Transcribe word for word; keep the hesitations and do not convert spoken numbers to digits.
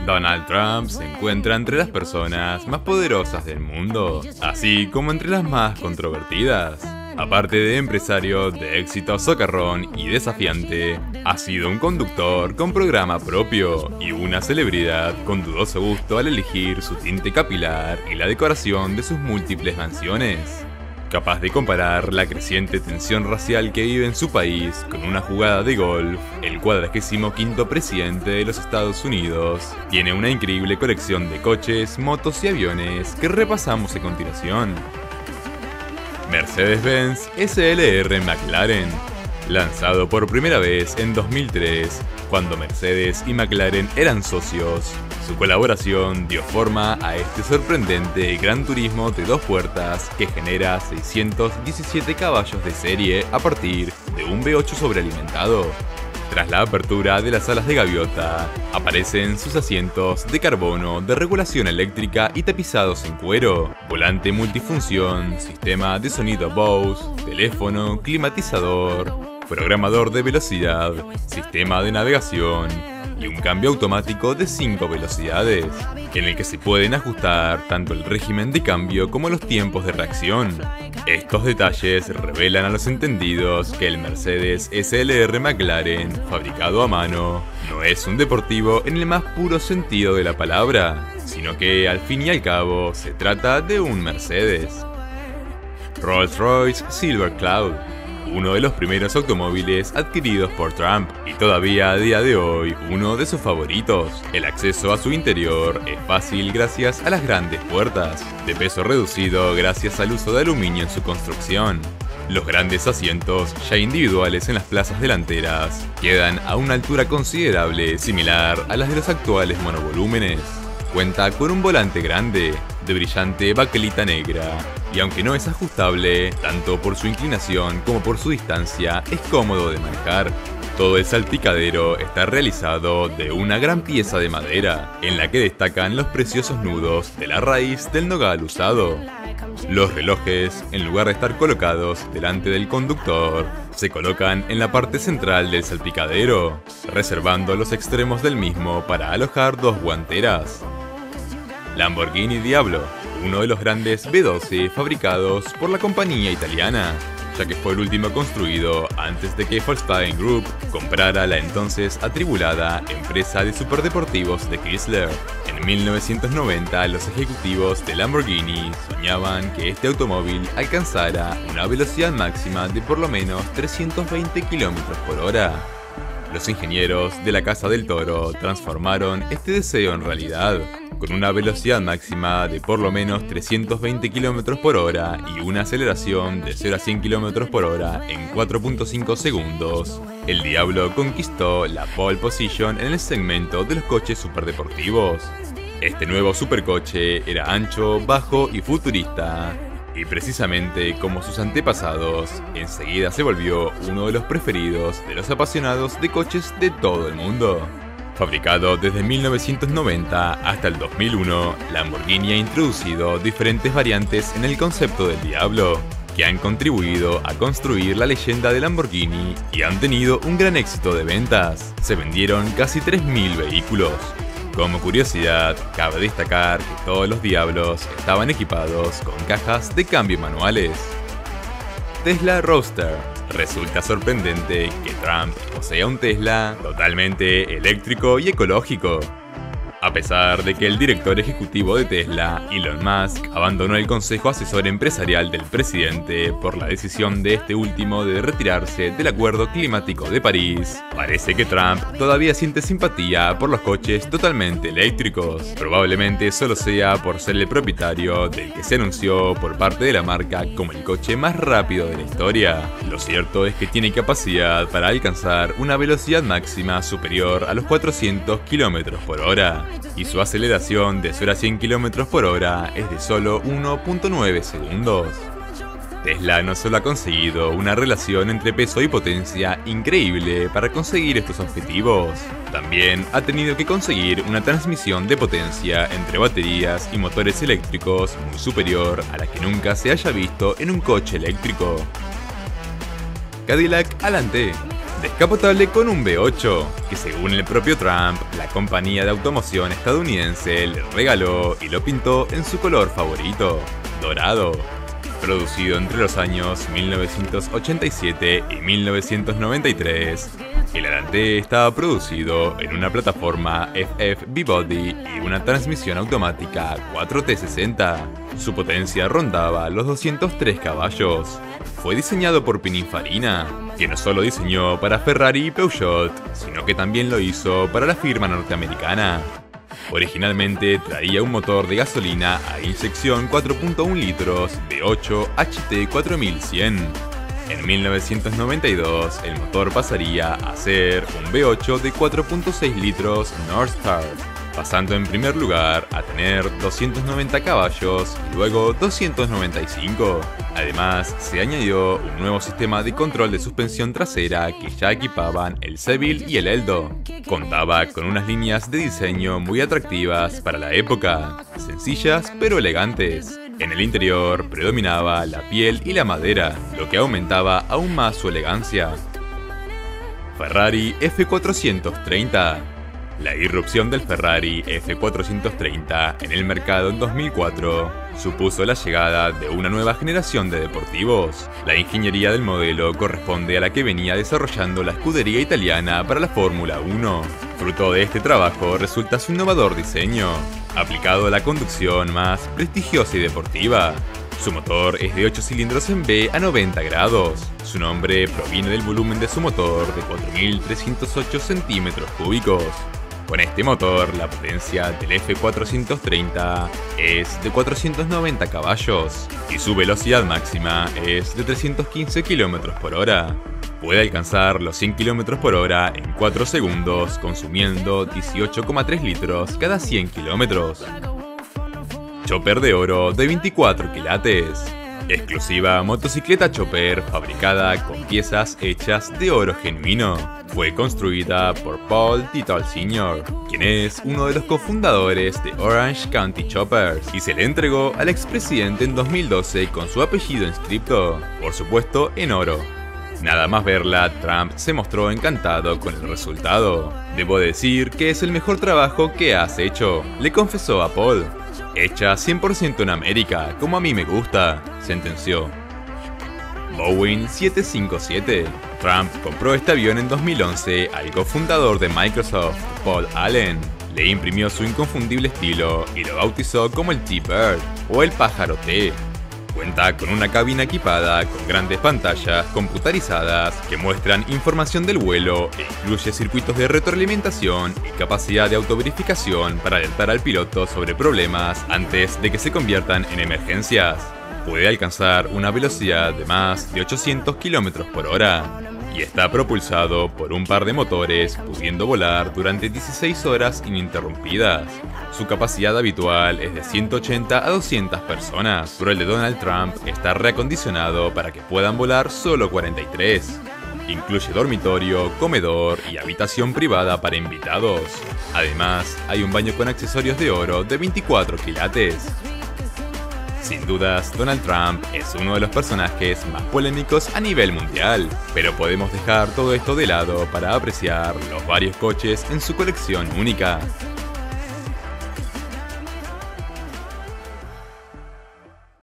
Donald Trump se encuentra entre las personas más poderosas del mundo, así como entre las más controvertidas. Aparte de empresario de éxito socarrón y desafiante, ha sido un conductor con programa propio y una celebridad con dudoso gusto al elegir su tinte capilar y la decoración de sus múltiples mansiones. Capaz de comparar la creciente tensión racial que vive en su país con una jugada de golf, el cuadragésimo quinto presidente de los Estados Unidos tiene una increíble colección de coches, motos y aviones que repasamos a continuación. Mercedes-Benz S L R McLaren. Lanzado por primera vez en dos mil tres, cuando Mercedes y McLaren eran socios, su colaboración dio forma a este sorprendente gran turismo de dos puertas que genera seiscientos diecisiete caballos de serie a partir de un V ocho sobrealimentado. Tras la apertura de las alas de gaviota, aparecen sus asientos de carbono de regulación eléctrica y tapizados en cuero, volante multifunción, sistema de sonido Bose, teléfono, climatizador, programador de velocidad, sistema de navegación y un cambio automático de cinco velocidades, en el que se pueden ajustar tanto el régimen de cambio como los tiempos de reacción. Estos detalles revelan a los entendidos que el Mercedes S L R McLaren, fabricado a mano, no es un deportivo en el más puro sentido de la palabra, sino que al fin y al cabo se trata de un Mercedes. Rolls-Royce Silver Cloud. Uno de los primeros automóviles adquiridos por Trump y todavía a día de hoy uno de sus favoritos. El acceso a su interior es fácil gracias a las grandes puertas, de peso reducido gracias al uso de aluminio en su construcción. Los grandes asientos, ya individuales en las plazas delanteras, quedan a una altura considerable similar a las de los actuales monovolúmenes. Cuenta con un volante grande, de brillante baquelita negra, y aunque no es ajustable, tanto por su inclinación como por su distancia, es cómodo de manejar. Todo el salpicadero está realizado de una gran pieza de madera, en la que destacan los preciosos nudos de la raíz del nogal usado. Los relojes, en lugar de estar colocados delante del conductor, se colocan en la parte central del salpicadero, reservando los extremos del mismo para alojar dos guanteras. Lamborghini Diablo, uno de los grandes V doce fabricados por la compañía italiana, ya que fue el último construido antes de que Volkswagen Group comprara la entonces atribulada empresa de superdeportivos de Chrysler. En mil novecientos noventa, los ejecutivos de Lamborghini soñaban que este automóvil alcanzara una velocidad máxima de por lo menos trescientos veinte kilómetros por hora. Los ingenieros de la Casa del Toro transformaron este deseo en realidad, con una velocidad máxima de por lo menos trescientos veinte kilómetros por hora y una aceleración de cero a cien kilómetros por hora en cuatro punto cinco segundos. El Diablo conquistó la pole position en el segmento de los coches superdeportivos. Este nuevo supercoche era ancho, bajo y futurista, y precisamente como sus antepasados, enseguida se volvió uno de los preferidos de los apasionados de coches de todo el mundo. Fabricado desde mil novecientos noventa hasta el dos mil uno, Lamborghini ha introducido diferentes variantes en el concepto del Diablo, que han contribuido a construir la leyenda de Lamborghini y han tenido un gran éxito de ventas. Se vendieron casi tres mil vehículos. Como curiosidad, cabe destacar que todos los Diablos estaban equipados con cajas de cambio manuales. Tesla Roadster. Resulta sorprendente que Trump posea un Tesla totalmente eléctrico y ecológico. A pesar de que el director ejecutivo de Tesla, Elon Musk, abandonó el consejo asesor empresarial del presidente por la decisión de este último de retirarse del Acuerdo Climático de París, parece que Trump todavía siente simpatía por los coches totalmente eléctricos. Probablemente solo sea por ser el propietario del que se anunció por parte de la marca como el coche más rápido de la historia. Lo cierto es que tiene capacidad para alcanzar una velocidad máxima superior a los cuatrocientos kilómetros por hora. Y su aceleración de cero a cien kilómetros por hora es de solo uno punto nueve segundos. Tesla no solo ha conseguido una relación entre peso y potencia increíble para conseguir estos objetivos, también ha tenido que conseguir una transmisión de potencia entre baterías y motores eléctricos muy superior a la que nunca se haya visto en un coche eléctrico. Cadillac Alante. Descapotable con un V ocho, que según el propio Trump, la compañía de automoción estadounidense le regaló y lo pintó en su color favorito, dorado. Producido entre los años mil novecientos ochenta y siete y mil novecientos noventa y tres, el Alante estaba producido en una plataforma F F B-Body y una transmisión automática cuatro T sesenta. Su potencia rondaba los doscientos tres caballos. Fue diseñado por Pininfarina, que no solo diseñó para Ferrari y Peugeot, sino que también lo hizo para la firma norteamericana. Originalmente traía un motor de gasolina a inyección cuatro punto uno litros V ocho H T cuatro mil cien. En mil novecientos noventa y dos, el motor pasaría a ser un V ocho de cuatro punto seis litros Northstar, pasando en primer lugar a tener doscientos noventa caballos y luego doscientos noventa y cinco. Además, se añadió un nuevo sistema de control de suspensión trasera que ya equipaban el Seville y el Eldo. Contaba con unas líneas de diseño muy atractivas para la época, sencillas pero elegantes. En el interior predominaba la piel y la madera, lo que aumentaba aún más su elegancia. Ferrari F cuatrocientos treinta. La irrupción del Ferrari F cuatrocientos treinta en el mercado en dos mil cuatro supuso la llegada de una nueva generación de deportivos. La ingeniería del modelo corresponde a la que venía desarrollando la escudería italiana para la Fórmula uno. Fruto de este trabajo resulta su innovador diseño, aplicado a la conducción más prestigiosa y deportiva. Su motor es de ocho cilindros en V a noventa grados. Su nombre proviene del volumen de su motor de cuatro mil trescientos ocho centímetros cúbicos. Con este motor, la potencia del F cuatrocientos treinta es de cuatrocientos noventa caballos y su velocidad máxima es de trescientos quince kilómetros por hora. Puede alcanzar los cien kilómetros por hora en cuatro segundos, consumiendo dieciocho coma tres litros cada cien kilómetros. Chopper de oro de veinticuatro quilates. Exclusiva motocicleta chopper fabricada con piezas hechas de oro genuino. Fue construida por Paul Tittle señor, quien es uno de los cofundadores de Orange County Choppers, y se le entregó al expresidente en dos mil doce con su apellido inscripto, por supuesto en oro. Nada más verla, Trump se mostró encantado con el resultado. Debo decir que es el mejor trabajo que has hecho, le confesó a Paul. Hecha cien por ciento en América, como a mí me gusta, sentenció. Boeing siete cinco siete. Trump compró este avión en dos mil once al cofundador de Microsoft, Paul Allen. Le imprimió su inconfundible estilo y lo bautizó como el T-Bird o el pájaro T. Cuenta con una cabina equipada con grandes pantallas computarizadas que muestran información del vuelo e incluye circuitos de retroalimentación y capacidad de autoverificación para alertar al piloto sobre problemas antes de que se conviertan en emergencias. Puede alcanzar una velocidad de más de ochocientos kilómetros por hora y está propulsado por un par de motores, pudiendo volar durante dieciséis horas ininterrumpidas. Su capacidad habitual es de ciento ochenta a doscientas personas, pero el de Donald Trump está reacondicionado para que puedan volar solo cuarenta y tres. Incluye dormitorio, comedor y habitación privada para invitados. Además, hay un baño con accesorios de oro de veinticuatro quilates. Sin dudas, Donald Trump es uno de los personajes más polémicos a nivel mundial, pero podemos dejar todo esto de lado para apreciar los varios coches en su colección única.